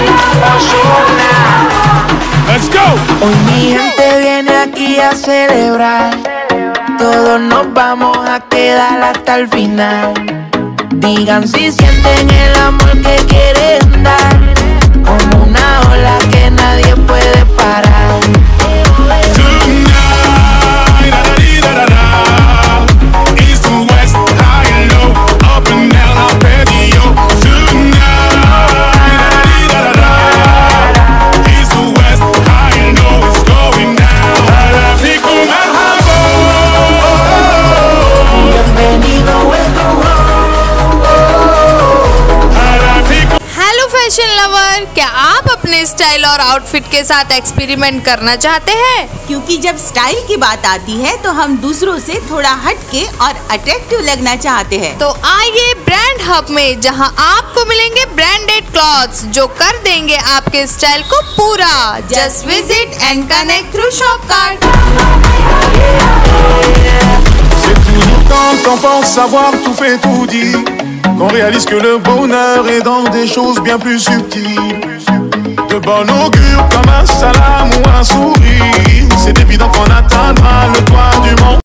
Let's go. Hoy mi gente viene aquí a celebrar. Todos nos vamos a quedar hasta el final. Digan si sienten el amor que quieren dar, como una ola que nadie puede parar. Tonight, da-da-dee-da-da-da. East to west, high and low, up and down, I'll pay you. Tonight, da-da-dee-da-da-da. East to west, high and low, it's going down. Tráfico Marhaba. Bienvenido, welcome home. Tráfico. Hello fashion lover, क्या आप अपने style और outfit के साथ experiment करना चाहते हैं? क्योंकि जब स्टाइल की बात आती है तो हम दूसरों से थोड़ा हटके और अट्रैक्टिव लगना चाहते हैं। तो आइए ब्रांड हब में, जहां आपको मिलेंगे ब्रांडेड क्लॉथ्स जो कर देंगे आपके स्टाइल को पूरा। Just visit and connect through Shopcart. C'est toujours quand on pense savoir tout fait tout dit qu'on réalise que le bonheur est dans des choses bien plus subtiles. De bon augure comme un salam ou un sourire. C'est évident qu'on atteindra le toit du monde.